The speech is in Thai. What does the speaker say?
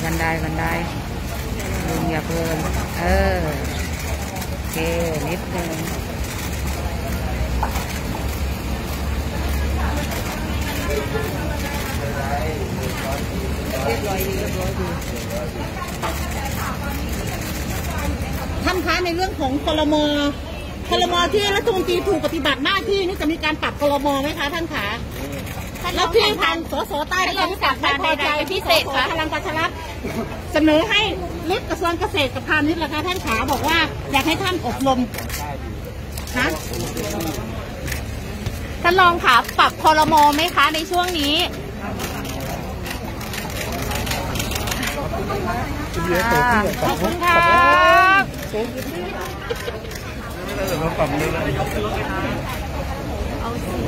บันไดลุงอย่าเพลินโอเคนิดนึงท่านคะในเรื่องของคลมที่รัฐมนตรีถูกปฏิบัติหน้าที่นี่จะมีการปรับคลมไหมคะท่านคะแล้วที่ทางสสใต้ท่านสั่งไม่พอใจพิเศษค่ะพลังประชารัฐเสนอให้ลิฟต์กระทรวงเกษตรกับพาณิชย์ราคาท่านขาบอกว่าอยากให้ท่านอบรมคะท่านรองค่ะปรับคลมไหมคะในช่วงนี้ขอบคุณค่ะเอา